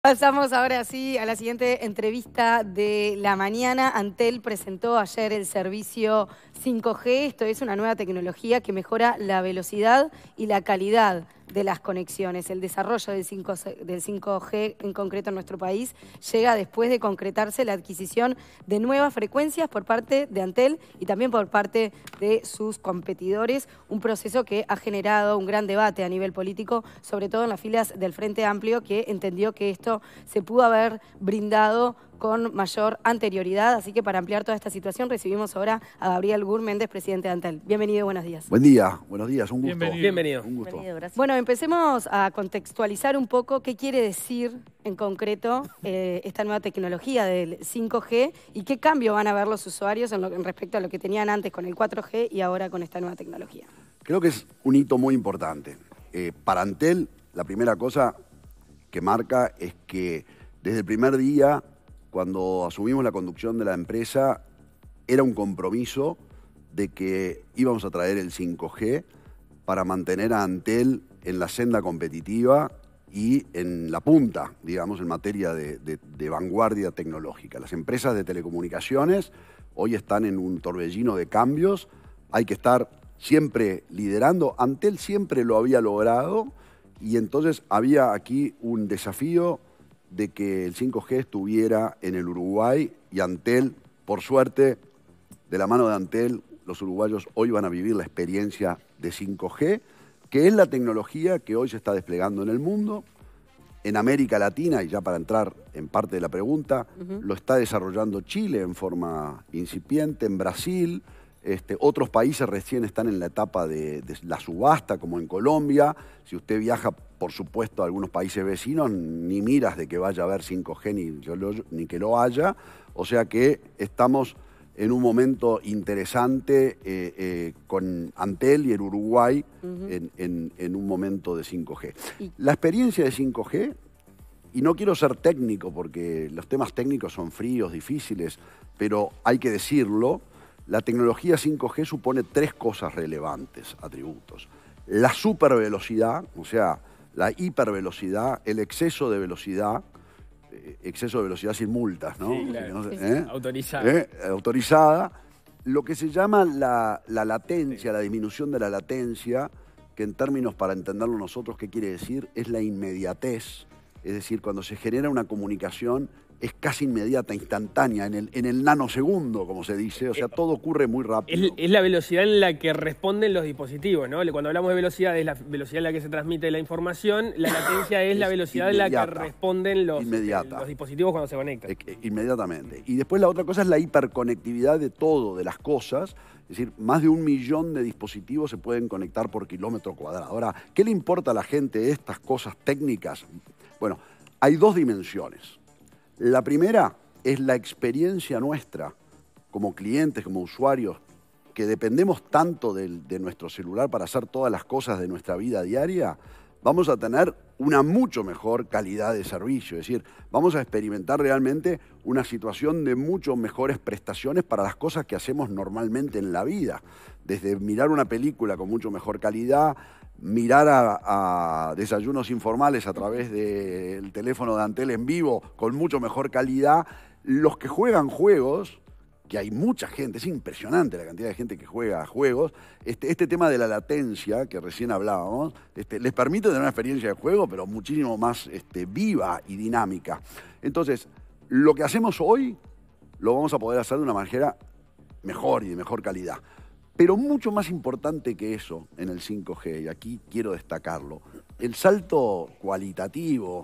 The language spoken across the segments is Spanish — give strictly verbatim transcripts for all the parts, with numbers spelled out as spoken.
Pasamos ahora sí a la siguiente entrevista de la mañana. Antel presentó ayer el servicio cinco G. Esto es una nueva tecnología que mejora la velocidad y la calidad de las conexiones. El desarrollo del cinco G en concreto en nuestro país llega después de concretarse la adquisición de nuevas frecuencias por parte de Antel y también por parte de sus competidores. Un proceso que ha generado un gran debate a nivel político, sobre todo en las filas del Frente Amplio, que entendió que esto se pudo haber brindado con mayor anterioridad. Así que para ampliar toda esta situación recibimos ahora a Gabriel Gur Méndez, presidente de Antel. Bienvenido, buenos días. Buen día, buenos días, un gusto. Bienvenido. Bienvenido. Un gusto. Bienvenido, gracias. Bueno, empecemos a contextualizar un poco qué quiere decir en concreto eh, esta nueva tecnología del cinco G y qué cambio van a ver los usuarios en, lo, en respecto a lo que tenían antes con el cuatro G y ahora con esta nueva tecnología. Creo que es un hito muy importante. Eh, para Antel, la primera cosa que marca es que desde el primer día, cuando asumimos la conducción de la empresa, era un compromiso de que íbamos a traer el cinco G para mantener a Antel en la senda competitiva y en la punta, digamos, en materia de, de, de vanguardia tecnológica. Las empresas de telecomunicaciones hoy están en un torbellino de cambios, hay que estar siempre liderando. Antel siempre lo había logrado y entonces había aquí un desafío de que el cinco G estuviera en el Uruguay y Antel, por suerte, de la mano de Antel, los uruguayos hoy van a vivir la experiencia de cinco G, que es la tecnología que hoy se está desplegando en el mundo, en América Latina, y ya para entrar en parte de la pregunta, uh-huh. lo está desarrollando Chile en forma incipiente, en Brasil, este, otros países recién están en la etapa de, de la subasta, como en Colombia. Si usted viaja, por supuesto, a algunos países vecinos, ni miras de que vaya a haber cinco G ni, ni que lo haya. O sea que estamos en un momento interesante eh, eh, con Antel y el Uruguay uh-huh. en, en, en un momento de cinco G. La experiencia de cinco G, y no quiero ser técnico porque los temas técnicos son fríos, difíciles, pero hay que decirlo, la tecnología cinco G supone tres cosas relevantes, atributos. La supervelocidad, o sea, la hipervelocidad, el exceso de velocidad, eh, exceso de velocidad sin multas, ¿no? Sí, claro. no sé, Sí, sí. ¿eh? Autorizada. ¿Eh? Autorizada. Lo que se llama la, la latencia, sí. la disminución de la latencia, que en términos para entenderlo nosotros, ¿qué quiere decir? Es la inmediatez. Es decir, cuando se genera una comunicación es casi inmediata, instantánea, en el, en el nanosegundo, como se dice. O sea, todo ocurre muy rápido. Es, es la velocidad en la que responden los dispositivos, ¿no? Cuando hablamos de velocidad, es la velocidad en la que se transmite la información. La latencia es, es la velocidad inmediata, en la que responden los, eh, los dispositivos cuando se conectan. Eh, inmediatamente. Y después la otra cosa es la hiperconectividad de todo, de las cosas. Es decir, más de un millón de dispositivos se pueden conectar por kilómetro cuadrado. Ahora, ¿qué le importa a la gente estas cosas técnicas? Bueno, hay dos dimensiones. La primera es la experiencia nuestra como clientes, como usuarios, que dependemos tanto de, de nuestro celular para hacer todas las cosas de nuestra vida diaria. Vamos a tener una mucho mejor calidad de servicio, es decir, vamos a experimentar realmente una situación de mucho mejores prestaciones para las cosas que hacemos normalmente en la vida. Desde mirar una película con mucho mejor calidad, mirar a, a desayunos informales a través del teléfono de Antel en vivo con mucho mejor calidad. Los que juegan juegos, que hay mucha gente, es impresionante la cantidad de gente que juega a juegos, este, este tema de la latencia, que recién hablábamos, este, les permite tener una experiencia de juego, pero muchísimo más este, viva y dinámica. Entonces, lo que hacemos hoy, lo vamos a poder hacer de una manera mejor y de mejor calidad. Pero mucho más importante que eso en el cinco G, y aquí quiero destacarlo, el salto cualitativo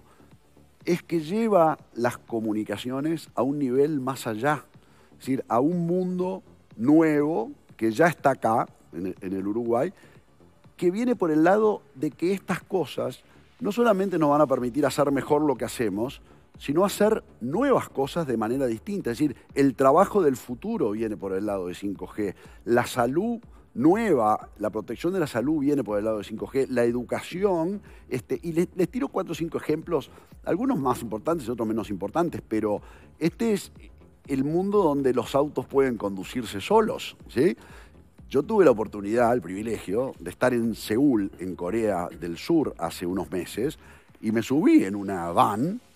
es que lleva las comunicaciones a un nivel más allá. Es decir, a un mundo nuevo que ya está acá, en el, en el Uruguay, que viene por el lado de que estas cosas no solamente nos van a permitir hacer mejor lo que hacemos, sino hacer nuevas cosas de manera distinta. Es decir, el trabajo del futuro viene por el lado de cinco G, la salud nueva, la protección de la salud viene por el lado de cinco G, la educación, este, y les, les tiro cuatro o cinco ejemplos, algunos más importantes y otros menos importantes, pero este es el mundo donde los autos pueden conducirse solos, ¿sí? Yo tuve la oportunidad, el privilegio, de estar en Seúl, en Corea del Sur, hace unos meses, y me subí en una van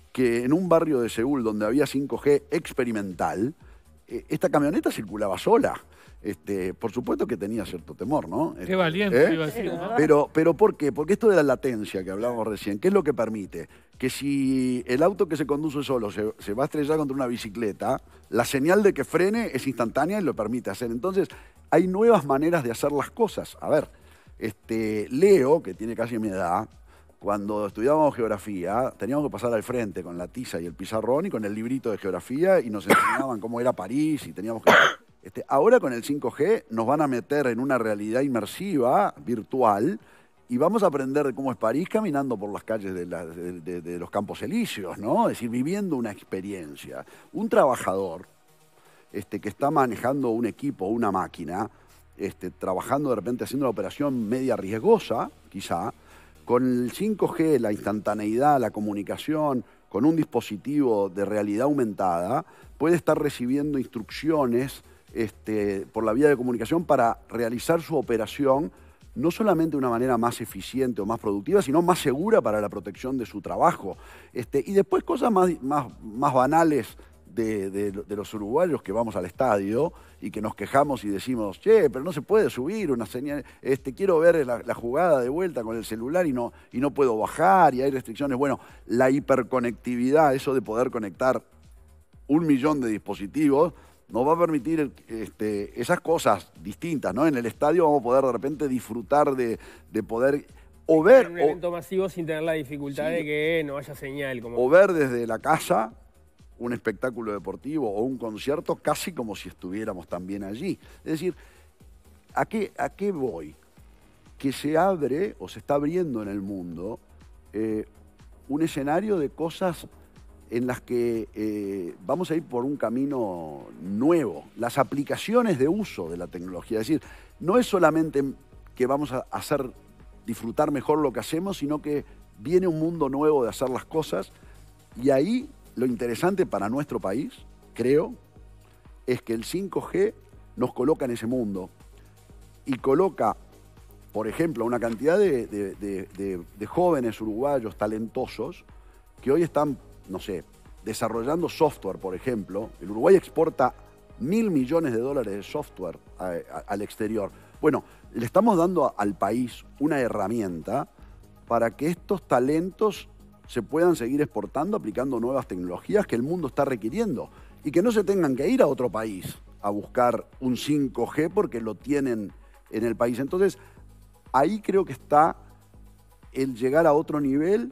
que en un barrio de Seúl donde había cinco G experimental, eh, esta camioneta circulaba sola. Este, por supuesto que tenía cierto temor, ¿no? Qué valiente, ¿eh? Iba a decir, ¿no? Pero, pero ¿por qué? Porque esto de la latencia que hablábamos recién, ¿qué es lo que permite? Que si el auto que se conduce solo se, se va a estrellar contra una bicicleta, la señal de que frene es instantánea y lo permite hacer. Entonces, hay nuevas maneras de hacer las cosas. A ver, este, Leo, que tiene casi mi edad, cuando estudiábamos geografía, teníamos que pasar al frente con la tiza y el pizarrón y con el librito de geografía y nos enseñaban cómo era París y teníamos que... Este, ahora con el cinco G nos van a meter en una realidad inmersiva, virtual, y vamos a aprender de cómo es París caminando por las calles de, la, de, de, de los Campos Elíseos, ¿no? Es decir, viviendo una experiencia. Un trabajador este, que está manejando un equipo, una máquina, este, trabajando de repente haciendo una operación media riesgosa, quizá, con el cinco G, la instantaneidad, la comunicación, con un dispositivo de realidad aumentada, puede estar recibiendo instrucciones Este, por la vía de comunicación para realizar su operación no solamente de una manera más eficiente o más productiva, sino más segura para la protección de su trabajo. Este, y después cosas más, más, más banales de, de, de los uruguayos que vamos al estadio y que nos quejamos y decimos, che, pero no se puede subir una señal, este, quiero ver la, la jugada de vuelta con el celular y no, y no puedo bajar y hay restricciones. Bueno, la hiperconectividad, eso de poder conectar un millón de dispositivos, nos va a permitir este, esas cosas distintas, ¿no? En el estadio vamos a poder de repente disfrutar de, de poder o ver... En un evento o, masivo sin tener la dificultad sí, de que no haya señal. Como... O ver desde la casa un espectáculo deportivo o un concierto casi como si estuviéramos también allí. Es decir, ¿a qué, a qué voy? Que se abre o se está abriendo en el mundo eh, un escenario de cosas en las que eh, vamos a ir por un camino nuevo. Las aplicaciones de uso de la tecnología. Es decir, no es solamente que vamos a hacer disfrutar mejor lo que hacemos, sino que viene un mundo nuevo de hacer las cosas. Y ahí lo interesante para nuestro país, creo, es que el cinco G nos coloca en ese mundo. Y coloca, por ejemplo, una cantidad de, de, de, de, de jóvenes uruguayos talentosos que hoy están, no sé, desarrollando software, por ejemplo. El Uruguay exporta mil millones de dólares de software a, a, al exterior. Bueno, le estamos dando a, al país una herramienta para que estos talentos se puedan seguir exportando aplicando nuevas tecnologías que el mundo está requiriendo y que no se tengan que ir a otro país a buscar un cinco G porque lo tienen en el país. Entonces, ahí creo que está el llegar a otro nivel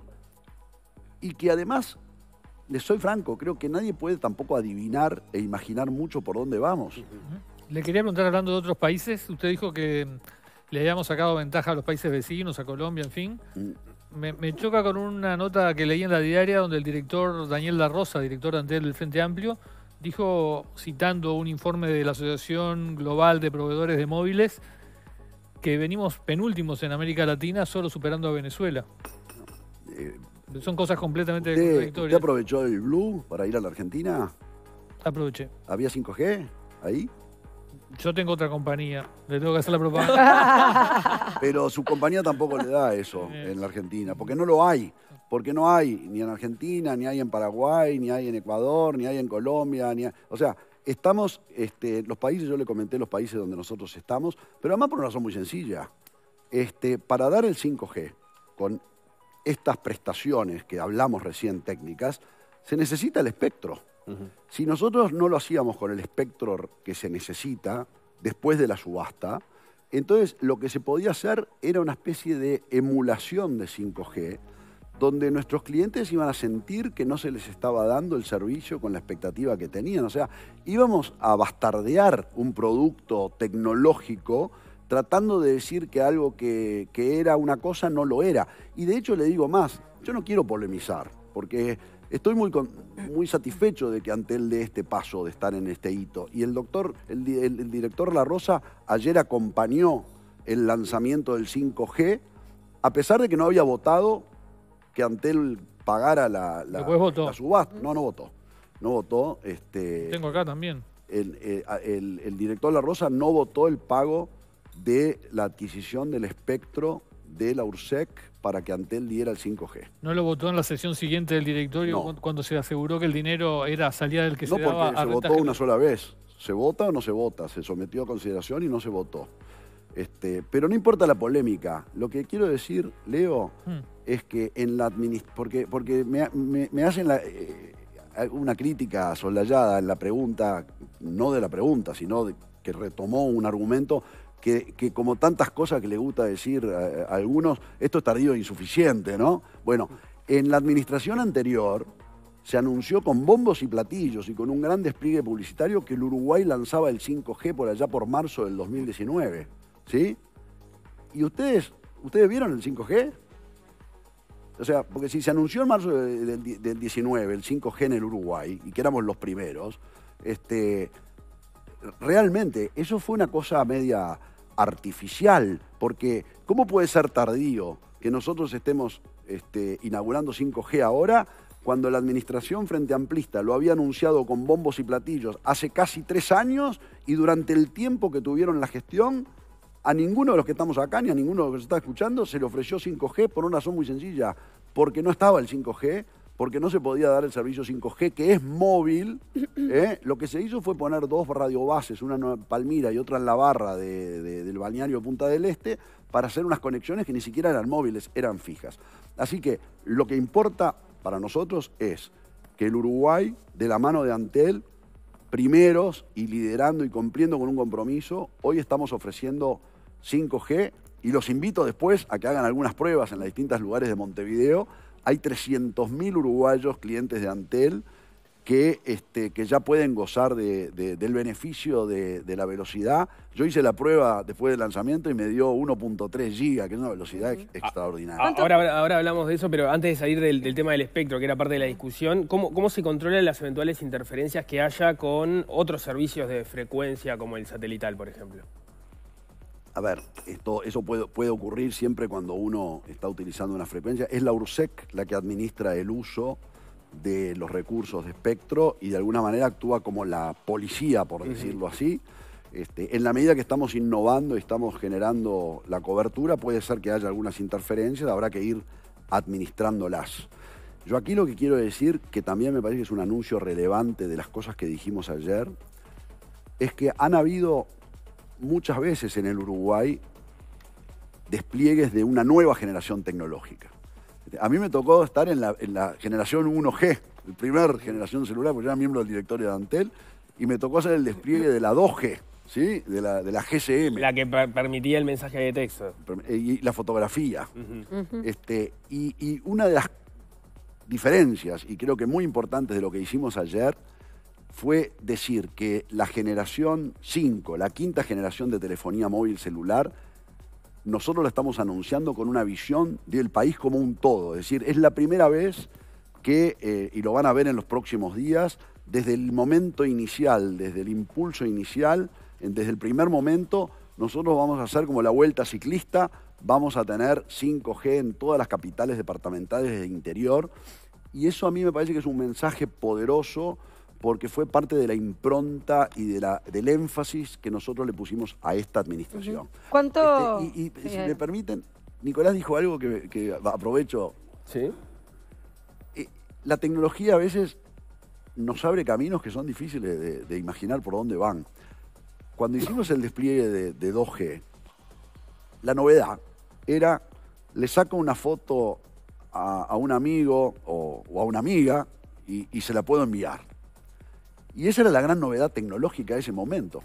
y que además, les soy franco, creo que nadie puede tampoco adivinar e imaginar mucho por dónde vamos. Le quería preguntar, hablando de otros países, usted dijo que le habíamos sacado ventaja a los países vecinos, a Colombia, en fin. Mm. Me, me choca con una nota que leí en la diaria donde el director Daniel La Rosa, director de Antel del Frente Amplio, dijo, citando un informe de la Asociación Global de Proveedores de Móviles, que venimos penúltimos en América Latina, solo superando a Venezuela. Eh, Son cosas completamente ¿Usted, contradictorias. ¿Usted aprovechó el Blue para ir a la Argentina? Aproveché. ¿Había cinco G ahí? Yo tengo otra compañía, le tengo que hacer la propaganda. Pero su compañía tampoco le da eso en la Argentina, porque no lo hay. Porque no hay ni en Argentina, ni hay en Paraguay, ni hay en Ecuador, ni hay en Colombia. Ni hay... O sea, estamos, este, los países, yo le comenté los países donde nosotros estamos, pero además por una razón muy sencilla. Este, para dar el cinco G con estas prestaciones que hablamos recién técnicas, se necesita el espectro. Uh-huh. Si nosotros no lo hacíamos con el espectro que se necesita después de la subasta, entonces lo que se podía hacer era una especie de emulación de cinco G, donde nuestros clientes iban a sentir que no se les estaba dando el servicio con la expectativa que tenían. O sea, íbamos a bastardear un producto tecnológico tratando de decir que algo que, que era una cosa no lo era. Y de hecho le digo más, yo no quiero polemizar, porque estoy muy, con, muy satisfecho de que Antel dé este paso de estar en este hito. Y el doctor, el, el, el director La Rosa ayer acompañó el lanzamiento del cinco G, a pesar de que no había votado que Antel pagara la, la, la subasta. No, no votó. No votó. Este, Tengo acá también. El, el, el, el director La Rosa no votó el pago de la adquisición del espectro de la URSEC para que Antel diera el cinco G. ¿No lo votó en la sesión siguiente del directorio no. cuando se aseguró que el dinero era salía del que no, se daba? No, porque se votó una sola vez. ¿Se vota o no se vota? Se sometió a consideración y no se votó. Este, pero no importa la polémica. Lo que quiero decir, Leo, hmm. es que en la administración... Porque, porque me, me, me hacen la, eh, una crítica solayada en la pregunta, no de la pregunta, sino de, que retomó un argumento que, que como tantas cosas que le gusta decir a, a algunos, esto es tardío e insuficiente, ¿no? Bueno, en la administración anterior se anunció con bombos y platillos y con un gran despliegue publicitario que el Uruguay lanzaba el cinco G por allá por marzo del dos mil diecinueve. ¿Sí? ¿Y ustedes, ustedes vieron el cinco G? O sea, porque si se anunció en marzo del, del diecinueve el cinco G en el Uruguay, y que éramos los primeros, este, realmente eso fue una cosa media artificial, porque ¿cómo puede ser tardío que nosotros estemos este, inaugurando cinco G ahora, cuando la administración Frente Amplista lo había anunciado con bombos y platillos hace casi tres años y durante el tiempo que tuvieron la gestión, a ninguno de los que estamos acá, ni a ninguno de los que se está escuchando, se le ofreció cinco G por una razón muy sencilla, porque no estaba el cinco G, porque no se podía dar el servicio cinco G, que es móvil. ¿eh? Lo que se hizo fue poner dos radiobases, una en Palmira y otra en la barra de, de, del balneario Punta del Este, para hacer unas conexiones que ni siquiera eran móviles, eran fijas. Así que lo que importa para nosotros es que el Uruguay, de la mano de Antel, primeros y liderando y cumpliendo con un compromiso, hoy estamos ofreciendo cinco G y los invito después a que hagan algunas pruebas en los distintos lugares de Montevideo. Hay trescientos mil uruguayos clientes de Antel que, este, que ya pueden gozar de, de, del beneficio de, de la velocidad. Yo hice la prueba después del lanzamiento y me dio uno punto tres giga, que es una velocidad ex extraordinaria. Ahora, ahora hablamos de eso, pero antes de salir del, del tema del espectro, que era parte de la discusión, ¿cómo, cómo se controlan las eventuales interferencias que haya con otros servicios de frecuencia, como el satelital, por ejemplo? A ver, esto, eso puede, puede ocurrir siempre cuando uno está utilizando una frecuencia. Es la URSEC la que administra el uso de los recursos de espectro y de alguna manera actúa como la policía, por decirlo así. Este, en la medida que estamos innovando y estamos generando la cobertura, puede ser que haya algunas interferencias, habrá que ir administrándolas. Yo aquí lo que quiero decir, que también me parece que es un anuncio relevante de las cosas que dijimos ayer, es que han habido muchas veces en el Uruguay despliegues de una nueva generación tecnológica. A mí me tocó estar en la, en la generación uno G, la primera generación celular, porque yo era miembro del directorio de Antel, y me tocó hacer el despliegue de la dos G, ¿sí? de, la, de la G S M. La que per permitía el mensaje de texto. Y la fotografía. Uh-huh. Uh-huh. este, y, y una de las diferencias, y creo que muy importantes de lo que hicimos ayer, fue decir que la generación cinco, la quinta generación de telefonía móvil celular, nosotros la estamos anunciando con una visión del país como un todo. Es decir, es la primera vez que, eh, y lo van a ver en los próximos días, desde el momento inicial, desde el impulso inicial, desde el primer momento, nosotros vamos a hacer como la vuelta ciclista, vamos a tener cinco G en todas las capitales departamentales del interior, y eso a mí me parece que es un mensaje poderoso, porque fue parte de la impronta y de la, del énfasis que nosotros le pusimos a esta administración. Uh-huh. ¿Cuánto? Este, y, y sí, si me permiten, Nicolás dijo algo que, que aprovecho. ¿Sí? Eh, la tecnología a veces nos abre caminos que son difíciles de, de imaginar por dónde van. Cuando hicimos el despliegue de, de dos G, la novedad era, le saco una foto a, a un amigo o, o a una amiga y, y se la puedo enviar. Y esa era la gran novedad tecnológica de ese momento.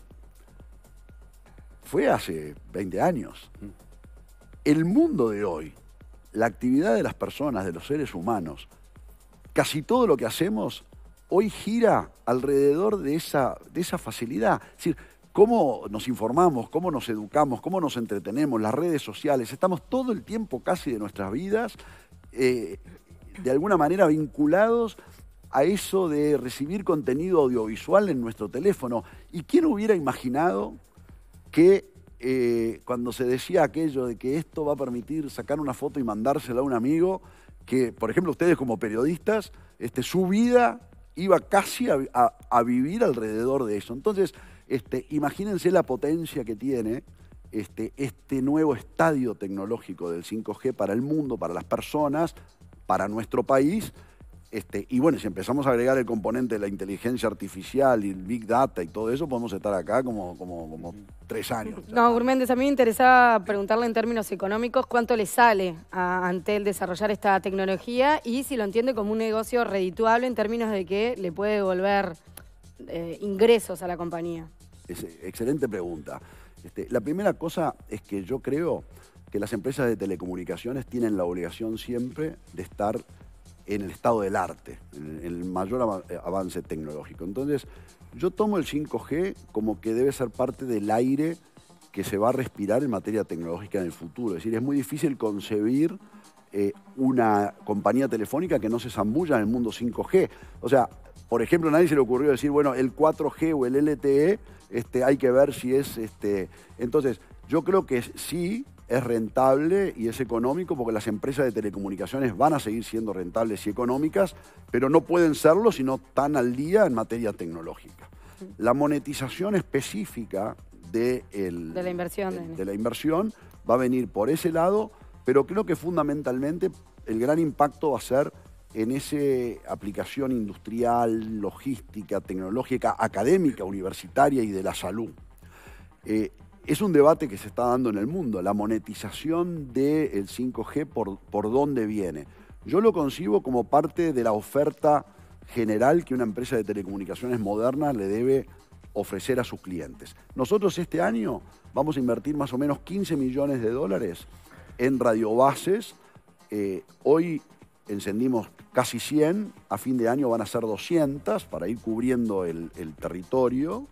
Fue hace veinte años. El mundo de hoy, la actividad de las personas, de los seres humanos, casi todo lo que hacemos hoy gira alrededor de esa, de esa facilidad. Es decir, cómo nos informamos, cómo nos educamos, cómo nos entretenemos, las redes sociales. Estamos todo el tiempo casi de nuestras vidas, eh, de alguna manera vinculados a eso de recibir contenido audiovisual en nuestro teléfono. ¿Y quién hubiera imaginado que eh, cuando se decía aquello de que esto va a permitir sacar una foto y mandársela a un amigo, que, por ejemplo, ustedes como periodistas, este, su vida iba casi a, a, a vivir alrededor de eso? Entonces, este, imagínense la potencia que tiene este, este nuevo estadio tecnológico del cinco G para el mundo, para las personas, para nuestro país. Este, y bueno, si empezamos a agregar el componente de la inteligencia artificial y el Big Data y todo eso, podemos estar acá como, como, como tres años. No, Gurméndez, a mí me interesaba preguntarle en términos económicos cuánto le sale a Antel desarrollar esta tecnología y si lo entiende como un negocio redituable en términos de que le puede devolver eh, ingresos a la compañía. Es, excelente pregunta. Este, la primera cosa es que yo creo que las empresas de telecomunicaciones tienen la obligación siempre de estar en el estado del arte, en el mayor avance tecnológico. Entonces, yo tomo el cinco G como que debe ser parte del aire que se va a respirar en materia tecnológica en el futuro. Es decir, es muy difícil concebir eh, una compañía telefónica que no se zambulla en el mundo cinco G. O sea, por ejemplo, a nadie se le ocurrió decir, bueno, el cuatro G o el L T E, este, hay que ver si es... Este... Entonces, yo creo que sí es rentable y es económico porque las empresas de telecomunicaciones van a seguir siendo rentables y económicas, pero no pueden serlo si no están al día en materia tecnológica. La monetización específica de, el, de, la, inversión, de, de la inversión va a venir por ese lado, pero creo que fundamentalmente el gran impacto va a ser en esa aplicación industrial, logística, tecnológica, académica, universitaria y de la salud. Eh, Es un debate que se está dando en el mundo, la monetización del cinco G, por, por dónde viene. Yo lo concibo como parte de la oferta general que una empresa de telecomunicaciones moderna le debe ofrecer a sus clientes. Nosotros este año vamos a invertir más o menos quince millones de dólares en radiobases. Eh, hoy encendimos casi cien, a fin de año van a ser doscientas para ir cubriendo el, el territorio.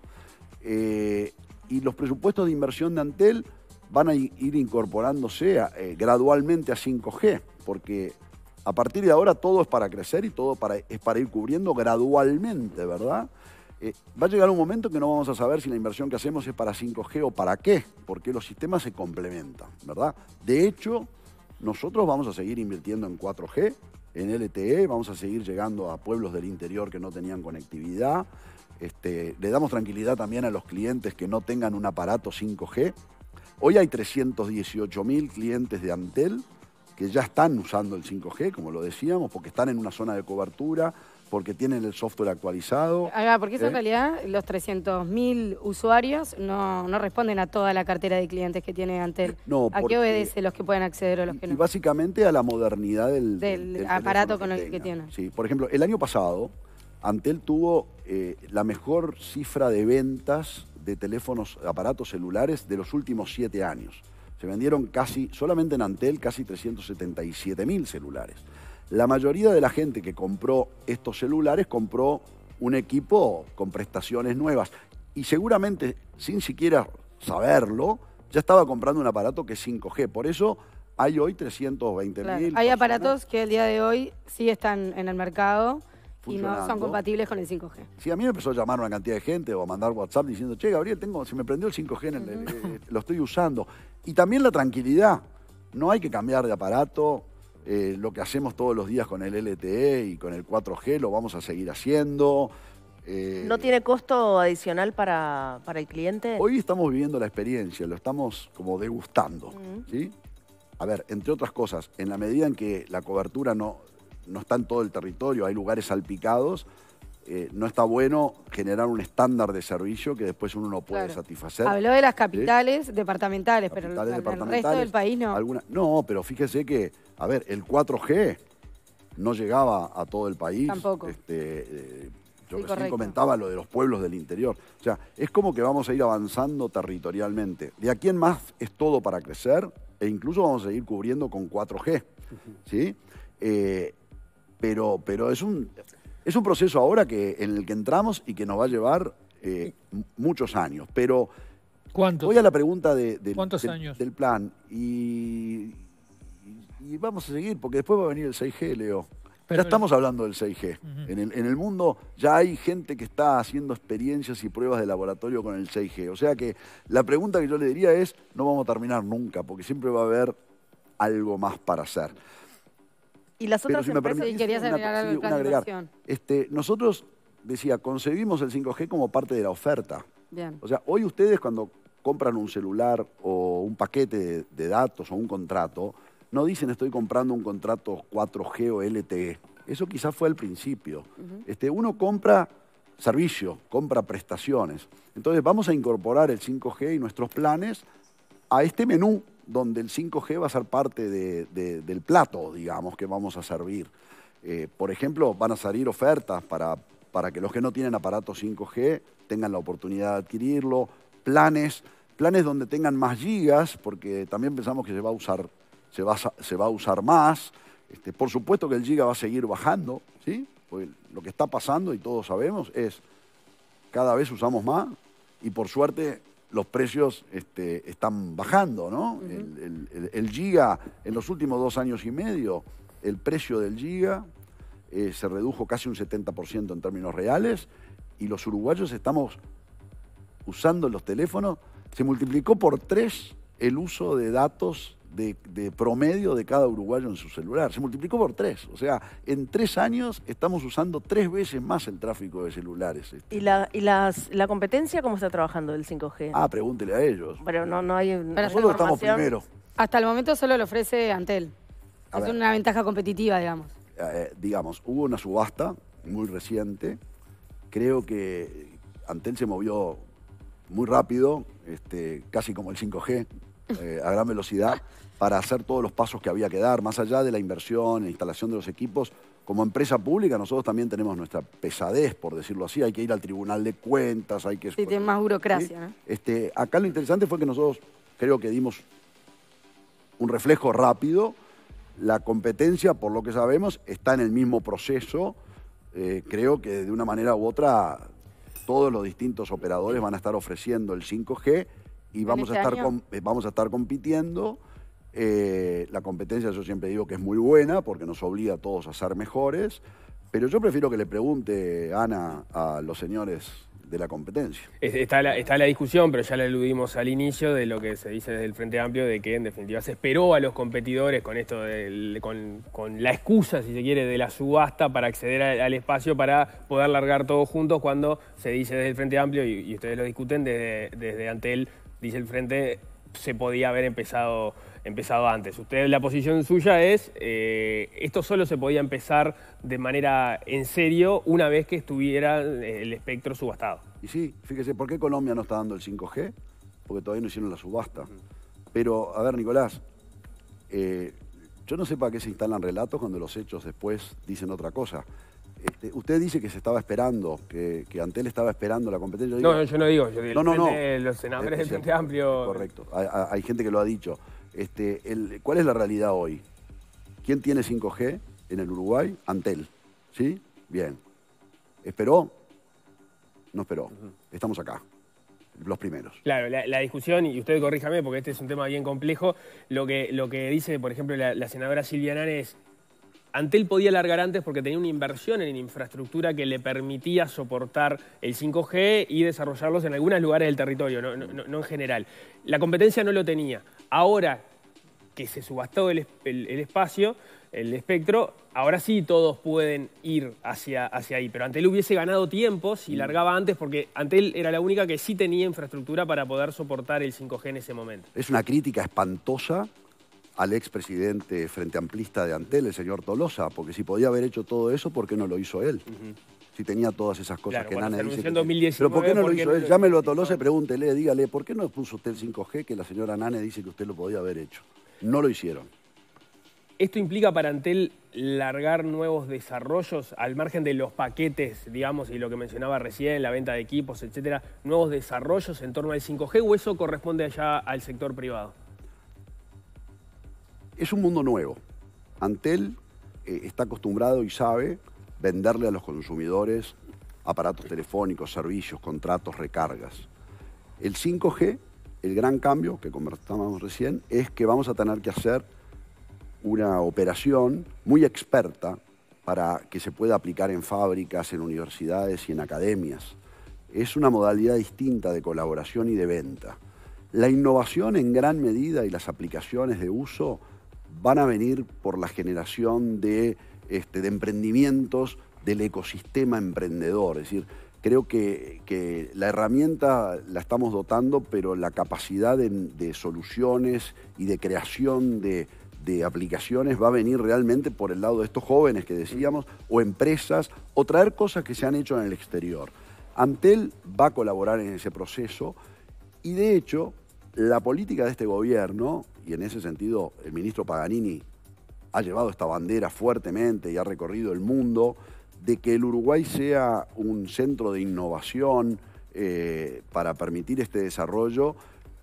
Eh, Y los presupuestos de inversión de Antel van a ir incorporándose a, eh, gradualmente a cinco G, porque a partir de ahora todo es para crecer y todo para, es para ir cubriendo gradualmente, ¿verdad? Eh, va a llegar un momento que no vamos a saber si la inversión que hacemos es para cinco G o para qué, porque los sistemas se complementan, ¿verdad? De hecho, nosotros vamos a seguir invirtiendo en cuatro G, en L T E, vamos a seguir llegando a pueblos del interior que no tenían conectividad. Este, le damos tranquilidad también a los clientes que no tengan un aparato cinco G. Hoy hay trescientos dieciocho mil clientes de Antel que ya están usando el cinco G, como lo decíamos, porque están en una zona de cobertura, porque tienen el software actualizado. Haga, porque eso ¿Eh? en realidad los trescientos mil usuarios no, no responden a toda la cartera de clientes que tiene Antel. No, ¿A qué obedece los que pueden acceder o los que no? Y básicamente a la modernidad del, del, del aparato con que el que tienen. Sí, por ejemplo, el año pasado Antel tuvo eh, la mejor cifra de ventas de teléfonos, aparatos celulares de los últimos siete años. Se vendieron casi, solamente en Antel, casi trescientos setenta y siete mil celulares. La mayoría de la gente que compró estos celulares compró un equipo con prestaciones nuevas y seguramente, sin siquiera saberlo, ya estaba comprando un aparato que es cinco G. Por eso hay hoy trescientos veinte mil. Claro. Hay aparatos que el día de hoy sí están en el mercado y no son compatibles con el cinco G. Sí, a mí me empezó a llamar una cantidad de gente o a mandar WhatsApp diciendo, che, Gabriel, tengo, se me prendió el cinco G, en el, uh-huh. eh, lo estoy usando. Y también la tranquilidad. No hay que cambiar de aparato. Eh, lo que hacemos todos los días con el L T E y con el cuatro G lo vamos a seguir haciendo. Eh, ¿No tiene costo adicional para, para el cliente? Hoy estamos viviendo la experiencia, lo estamos como degustando, uh-huh. ¿sí? A ver, entre otras cosas, en la medida en que la cobertura no... no está en todo el territorio, hay lugares salpicados, eh, no está bueno generar un estándar de servicio que después uno no puede claro. satisfacer. Habló de las capitales ¿sí? departamentales, capitales pero el, departamentales, el resto del país no. Alguna, no, pero fíjese que, a ver, el cuatro G no llegaba a todo el país. Tampoco. Este, eh, yo sí, recién correcto. comentaba lo de los pueblos del interior. O sea, es como que vamos a ir avanzando territorialmente. De aquí en más es todo para crecer e incluso vamos a seguir cubriendo con cuatro G, ¿sí? Eh, Pero, pero es, un, es un proceso ahora que, en el que entramos y que nos va a llevar eh, muchos años. Pero ¿cuántos? Voy a la pregunta de, de, ¿Cuántos del, años? del plan. Y, y, y vamos a seguir, porque después va a venir el seis G, Leo. Pero ya estamos hablando del seis G. Uh-huh. en, el, en el mundo ya hay gente que está haciendo experiencias y pruebas de laboratorio con el seis G. O sea que la pregunta que yo le diría es, no vamos a terminar nunca, porque siempre va a haber algo más para hacer. Y las otras Pero si empresas... me y querías agregar algo del plan de inversión. Este, nosotros, decía, concebimos el cinco G como parte de la oferta. Bien. O sea, hoy ustedes cuando compran un celular o un paquete de, de datos o un contrato, no dicen estoy comprando un contrato cuatro G o L T E. Eso quizás fue al principio. Uh-huh. este, uno compra servicio, compra prestaciones. Entonces vamos a incorporar el cinco G y nuestros planes a este menú donde el cinco G va a ser parte de, de, del plato, digamos, que vamos a servir. Eh, por ejemplo, van a salir ofertas para, para que los que no tienen aparato cinco G tengan la oportunidad de adquirirlo, planes, planes donde tengan más gigas, porque también pensamos que se va a usar, se va a, se va a usar más. Este, por supuesto que el giga va a seguir bajando, ¿sí? Porque lo que está pasando, y todos sabemos, es cada vez usamos más y por suerte los precios este, están bajando, ¿no? Uh-huh. el, el, el giga, en los últimos dos años y medio, el precio del giga eh, se redujo casi un setenta por ciento en términos reales y los uruguayos estamos usando los teléfonos, se multiplicó por tres el uso de datos de, de promedio de cada uruguayo en su celular. Se multiplicó por tres. O sea, en tres años estamos usando tres veces más el tráfico de celulares. Este. ¿Y, la, y las, la competencia cómo está trabajando el cinco G? Ah, pregúntele a ellos. Pero no, no hay... Nosotros estamos primero. Hasta el momento solo lo ofrece Antel. A es ver, una ventaja competitiva, digamos. Eh, digamos, hubo una subasta muy reciente. Creo que Antel se movió muy rápido, este, casi como el cinco G, eh, a gran velocidad, para hacer todos los pasos que había que dar, más allá de la inversión, la instalación de los equipos. Como empresa pública nosotros también tenemos nuestra pesadez, por decirlo así, hay que ir al Tribunal de Cuentas, hay que... Sí, tiene más burocracia, ¿sí? ¿no? Este, acá lo interesante fue que nosotros creo que dimos un reflejo rápido. La competencia, por lo que sabemos, está en el mismo proceso. Eh, creo que de una manera u otra todos los distintos operadores van a estar ofreciendo el cinco G y vamos, este a, estar com, vamos a estar compitiendo. Eh, la competencia, yo siempre digo que es muy buena porque nos obliga a todos a ser mejores, pero yo prefiero que le pregunte, Ana, a los señores de la competencia. Está la, está la discusión, pero ya la eludimos al inicio, de lo que se dice desde el Frente Amplio, de que en definitiva se esperó a los competidores con esto, de, con, con la excusa, si se quiere, de la subasta para acceder a, al espacio para poder largar todos juntos, cuando se dice desde el Frente Amplio, y, y ustedes lo discuten, desde, desde Antel, dice el Frente, se podía haber empezado, empezado antes. Usted, la posición suya es, eh, esto solo se podía empezar de manera en serio una vez que estuviera el espectro subastado. Y sí, fíjese, ¿por qué Colombia no está dando el cinco G? Porque todavía no hicieron la subasta. Pero, a ver, Nicolás, eh, yo no sé para qué se instalan relatos cuando los hechos después dicen otra cosa. Este, usted dice que se estaba esperando, que, que Antel estaba esperando la competencia. Yo digo, no, yo no digo, yo digo no, no, no. Los senadores del Frente Amplio. Correcto, hay, hay gente que lo ha dicho. Este, el, ¿Cuál es la realidad hoy? ¿Quién tiene cinco G en el Uruguay? Antel, ¿sí? Bien. ¿Esperó? No esperó. Uh-huh. Estamos acá, los primeros. Claro, la, la discusión, y usted corríjame porque este es un tema bien complejo, lo que, lo que dice, por ejemplo, la, la senadora Silvia Nane es: Antel podía largar antes porque tenía una inversión en infraestructura que le permitía soportar el cinco G y desarrollarlos en algunos lugares del territorio, no, no, no en general. La competencia no lo tenía. Ahora que se subastó el, el, el espacio, el espectro, ahora sí todos pueden ir hacia, hacia ahí. Pero Antel hubiese ganado tiempo si largaba antes, porque Antel era la única que sí tenía infraestructura para poder soportar el cinco G en ese momento. Es una crítica espantosa al expresidente frente amplista de Antel, el señor Tolosa, porque si podía haber hecho todo eso, ¿por qué no lo hizo él? Uh-huh. Si tenía todas esas cosas, claro, que Nane dice que... dos mil diecinueve, pero ¿por qué no ¿por lo qué hizo no él? lo Llámelo a Tolosa y pregúntele, dígale, ¿por qué no puso usted el cinco G que la señora Nane dice que usted lo podía haber hecho? No lo hicieron. ¿Esto implica para Antel largar nuevos desarrollos, al margen de los paquetes, digamos, y lo que mencionaba recién, la venta de equipos, etcétera, nuevos desarrollos en torno al cinco G, o eso corresponde allá al sector privado? Es un mundo nuevo. Antel eh, está acostumbrado y sabe venderle a los consumidores aparatos telefónicos, servicios, contratos, recargas. El cinco G, el gran cambio que conversábamos recién, es que vamos a tener que hacer una operación muy experta para que se pueda aplicar en fábricas, en universidades y en academias. Es una modalidad distinta de colaboración y de venta. La innovación en gran medida y las aplicaciones de uso van a venir por la generación de, este, de emprendimientos del ecosistema emprendedor. Es decir, creo que, que la herramienta la estamos dotando, pero la capacidad de, de soluciones y de creación de, de aplicaciones va a venir realmente por el lado de estos jóvenes que decíamos, o empresas, o traer cosas que se han hecho en el exterior. Antel va a colaborar en ese proceso y, de hecho, la política de este gobierno, y en ese sentido el ministro Paganini ha llevado esta bandera fuertemente y ha recorrido el mundo, de que el Uruguay sea un centro de innovación eh, para permitir este desarrollo,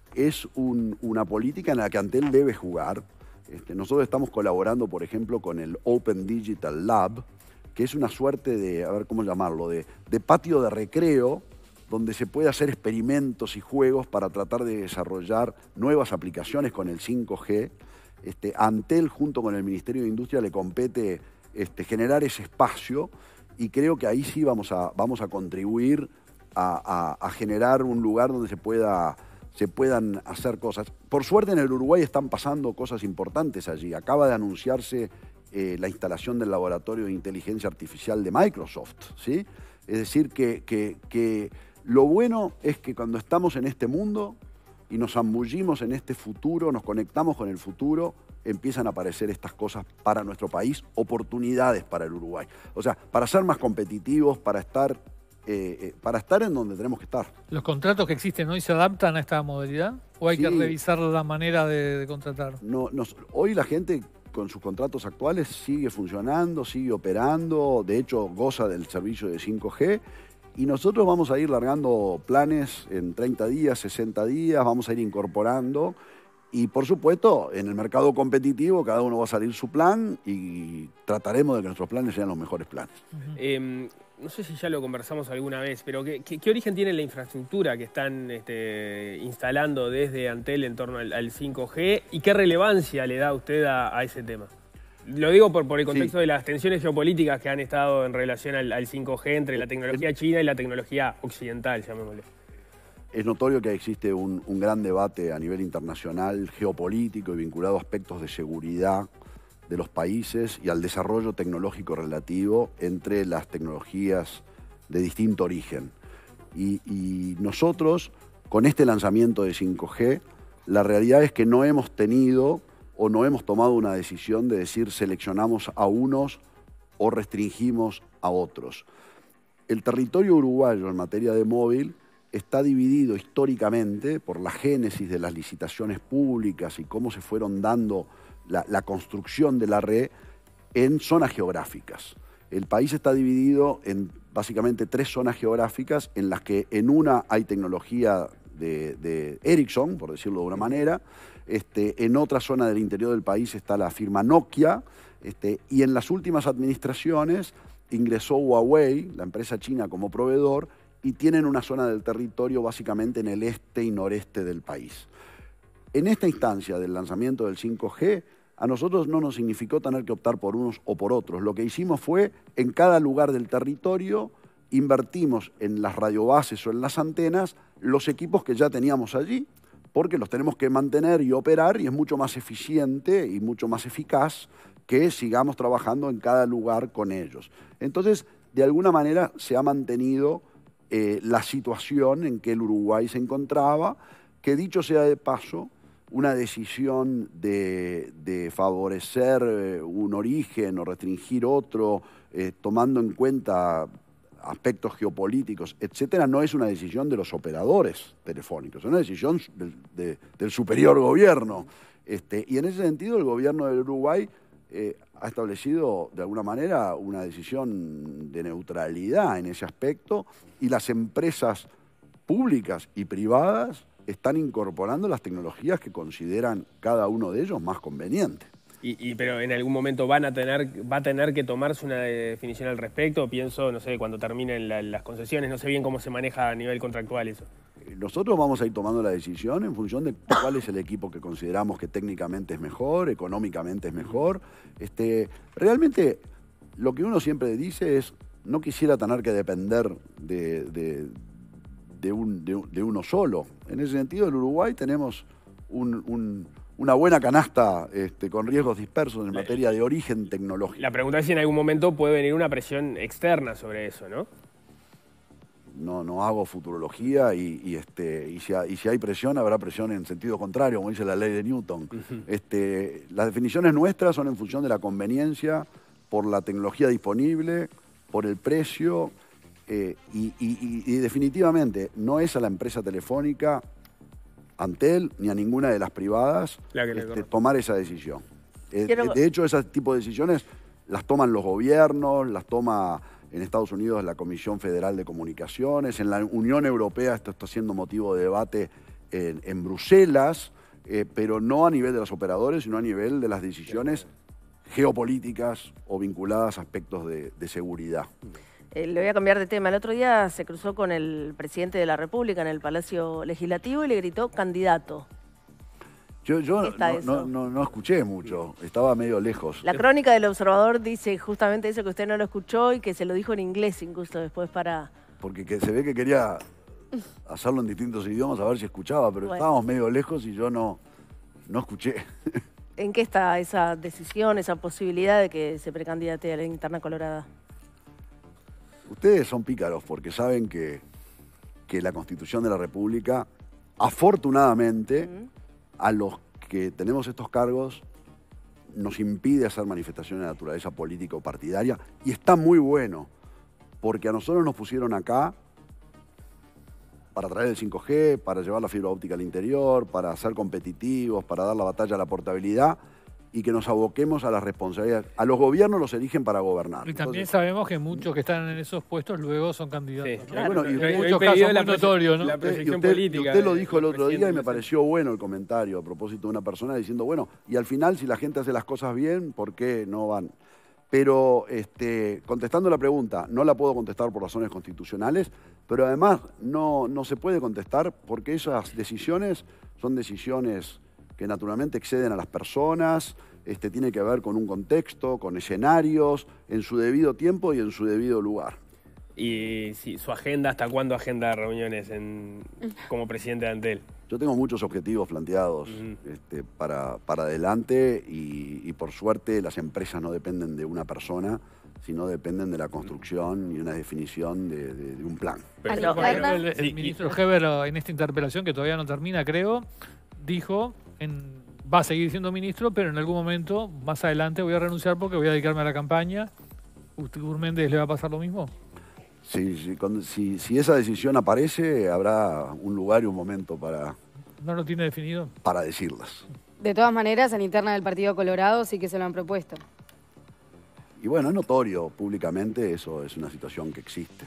es un, una política en la que Antel debe jugar. Este, nosotros estamos colaborando, por ejemplo, con el Open Digital Lab, que es una suerte de, a ver cómo llamarlo, de, de patio de recreo, donde se puede hacer experimentos y juegos para tratar de desarrollar nuevas aplicaciones con el cinco G. Este, a Antel, junto con el Ministerio de Industria, le compete este, generar ese espacio, y creo que ahí sí vamos a, vamos a contribuir a, a, a generar un lugar donde se, pueda, se puedan hacer cosas. Por suerte, en el Uruguay están pasando cosas importantes allí. Acaba de anunciarse eh, la instalación del laboratorio de inteligencia artificial de Microsoft, ¿sí? Es decir, que, que, que lo bueno es que cuando estamos en este mundo y nos zambullimos en este futuro, nos conectamos con el futuro, empiezan a aparecer estas cosas para nuestro país, oportunidades para el Uruguay. O sea, para ser más competitivos, para estar, eh, eh, para estar en donde tenemos que estar. ¿Los contratos que existen hoy se adaptan a esta modalidad? ¿O hay sí. que revisar la manera de, de contratar? No, no, hoy la gente con sus contratos actuales sigue funcionando, sigue operando, de hecho goza del servicio de cinco G, y nosotros vamos a ir largando planes en treinta días, sesenta días, vamos a ir incorporando. Y por supuesto, en el mercado competitivo cada uno va a salir su plan y trataremos de que nuestros planes sean los mejores planes. Uh-huh. eh, no sé si ya lo conversamos alguna vez, pero ¿qué, qué, qué origen tiene la infraestructura que están este, instalando desde Antel en torno al, al cinco G y qué relevancia le da usted a, a ese tema? Lo digo por, por el contexto sí. de las tensiones geopolíticas que han estado en relación al, al cinco G entre la tecnología china y la tecnología occidental, llamémosle. Es notorio que existe un, un gran debate a nivel internacional, geopolítico y vinculado a aspectos de seguridad de los países y al desarrollo tecnológico relativo entre las tecnologías de distinto origen. Y, y nosotros, con este lanzamiento de cinco G, la realidad es que no hemos tenido o no hemos tomado una decisión de decir seleccionamos a unos o restringimos a otros. El territorio uruguayo en materia de móvil está dividido históricamente por la génesis de las licitaciones públicas y cómo se fueron dando la, la construcción de la red en zonas geográficas. El país está dividido en básicamente tres zonas geográficas en las que en una hay tecnología de, de Ericsson, por decirlo de una manera, este, en otra zona del interior del país está la firma Nokia, este, y en las últimas administraciones ingresó Huawei, la empresa china, como proveedor, y tienen una zona del territorio básicamente en el este y noreste del país. En esta instancia del lanzamiento del cinco G, a nosotros no nos significó tener que optar por unos o por otros. Lo que hicimos fue, en cada lugar del territorio, invertimos en las radiobases o en las antenas los equipos que ya teníamos allí, porque los tenemos que mantener y operar, y es mucho más eficiente y mucho más eficaz que sigamos trabajando en cada lugar con ellos. Entonces, de alguna manera se ha mantenido Eh, la situación en que el Uruguay se encontraba, que dicho sea de paso, una decisión de, de favorecer eh, un origen o restringir otro, eh, tomando en cuenta aspectos geopolíticos, etcétera, no es una decisión de los operadores telefónicos, es una decisión del, de, del superior gobierno. Este, y en ese sentido el gobierno del Uruguay eh, ha establecido de alguna manera una decisión de neutralidad en ese aspecto, y las empresas públicas y privadas están incorporando las tecnologías que consideran cada uno de ellos más convenientes. Y, y, pero en algún momento van a tener, va a tener que tomarse una definición al respecto. Pienso, no sé, cuando terminen la, las concesiones, no sé bien cómo se maneja a nivel contractual eso. Nosotros vamos a ir tomando la decisión en función de cuál es el equipo que consideramos que técnicamente es mejor, económicamente es mejor. Este, realmente lo que uno siempre dice es, no quisiera tener que depender de, de, de, un, de, de uno solo. En ese sentido, en Uruguay tenemos un... un una buena canasta este, con riesgos dispersos en materia de origen tecnológico. La pregunta es si en algún momento puede venir una presión externa sobre eso, ¿no? no, no hago futurología y, y, este, y, si hay, y si hay presión, habrá presión en sentido contrario, como dice la ley de Newton. Uh-huh. este, las definiciones nuestras son en función de la conveniencia, por la tecnología disponible, por el precio, eh, y, y, y definitivamente no es a la empresa telefónica, Antel, ni a ninguna de las privadas este, tomar esa decisión. Quiero... De hecho, ese tipo de decisiones las toman los gobiernos, las toma en Estados Unidos la Comisión Federal de Comunicaciones, en la Unión Europea esto está siendo motivo de debate en, en Bruselas, eh, pero no a nivel de los operadores, sino a nivel de las decisiones geopolíticas o vinculadas a aspectos de, de seguridad. Eh, le voy a cambiar de tema. El otro día se cruzó con el presidente de la República en el Palacio Legislativo y le gritó candidato. Yo, yo no, no, no, no escuché mucho, estaba medio lejos. La crónica del Observador dice justamente eso, que usted no lo escuchó y que se lo dijo en inglés incluso después para... Porque que se ve que quería hacerlo en distintos idiomas a ver si escuchaba, pero bueno, estábamos medio lejos y yo no, no escuché. ¿En qué está esa decisión, esa posibilidad de que se precandidate a la interna colorada? Ustedes son pícaros porque saben que, que la Constitución de la República, afortunadamente, uh-huh, a los que tenemos estos cargos nos impide hacer manifestaciones de naturaleza política o partidaria, y está muy bueno, porque a nosotros nos pusieron acá para traer el cinco G, para llevar la fibra óptica al interior, para ser competitivos, para dar la batalla a la portabilidad, y que nos aboquemos a las responsabilidades. A los gobiernos los eligen para gobernar. Y también Entonces, sabemos que muchos que están en esos puestos luego son candidatos. Sí, claro. Bueno, y en muchos casos muy notorio, ¿no? La proyección usted, política. Usted lo dijo el otro día y me pareció bueno el comentario a propósito de una persona diciendo, bueno, y al final si la gente hace las cosas bien, ¿por qué no van? Pero este, contestando la pregunta, no la puedo contestar por razones constitucionales, pero además no, no se puede contestar porque esas decisiones son decisiones que naturalmente exceden a las personas, este, tiene que ver con un contexto, con escenarios, en su debido tiempo y en su debido lugar. ¿Y si, su agenda, hasta cuándo agenda reuniones en, como presidente de Antel? Yo tengo muchos objetivos planteados uh-huh. este, para, para adelante y, y por suerte las empresas no dependen de una persona, sino dependen de la construcción y una definición de, de, de un plan. Pero, bueno, el, el sí, ministro Heber en esta interpelación, que todavía no termina, creo, dijo, en, va a seguir siendo ministro, pero en algún momento, más adelante, voy a renunciar porque voy a dedicarme a la campaña. ¿Usted, Gurméndez, le va a pasar lo mismo? Sí, sí cuando, si, si esa decisión aparece, habrá un lugar y un momento para... ¿No lo tiene definido? Para decirlas. De todas maneras, en interna del Partido Colorado sí que se lo han propuesto. Y bueno, es notorio públicamente, eso es una situación que existe.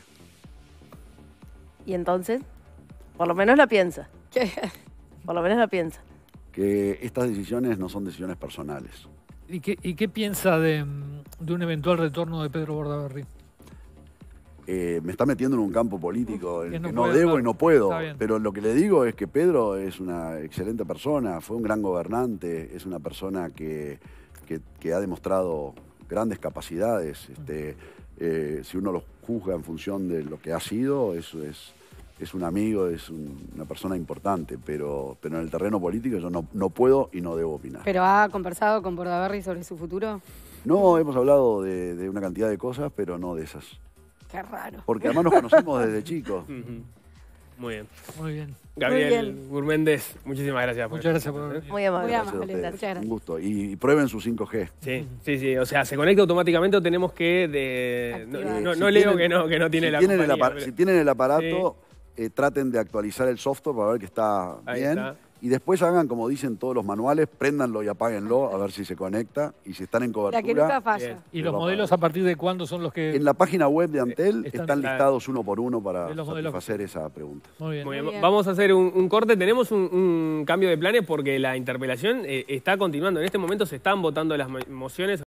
¿Y entonces? Por lo menos la piensa. ¿Qué? Por lo menos la piensa. Que estas decisiones no son decisiones personales. ¿Y qué, y qué piensa de, de un eventual retorno de Pedro Bordaberry? Eh, me está metiendo en un campo político en el que no debo y no puedo, pero lo que le digo es que Pedro es una excelente persona, fue un gran gobernante, es una persona que, que, que ha demostrado grandes capacidades. Este, eh, si uno lo juzga en función de lo que ha sido, eso es, es un amigo, es un, una persona importante, pero, pero en el terreno político yo no, no puedo y no debo opinar. ¿Pero ha conversado con Bordaberry sobre su futuro? No, hemos hablado de, de una cantidad de cosas, pero no de esas. Qué raro. Porque además nos conocemos desde chicos. Uh-huh. Muy bien. Muy bien. Gabriel Gurméndez, muchísimas gracias. Muchas por gracias por venir. Muy amable. Muy amable, muchas gracias. Un gusto. Y, y prueben su cinco G. Sí, sí, sí. O sea, se conecta automáticamente o tenemos que... De... No, no, no, si no leo que no, que no tiene si la tienen compañía, el pero... Si tienen el aparato, sí. eh, traten de actualizar el software para ver que está Ahí bien. Está. Y después hagan, como dicen todos los manuales, préndanlo y apáguenlo a ver si se conecta. Y si están en cobertura... La que nunca falla. Bien. ¿Y los modelos a partir de cuándo son los que...? En la página web de Antel están, están listados uno por uno para modelos... satisfacer esa pregunta. Muy bien. Muy bien. Muy bien. Vamos a hacer un, un corte. Tenemos un, un cambio de planes porque la interpelación eh, está continuando. En este momento se están votando las mociones.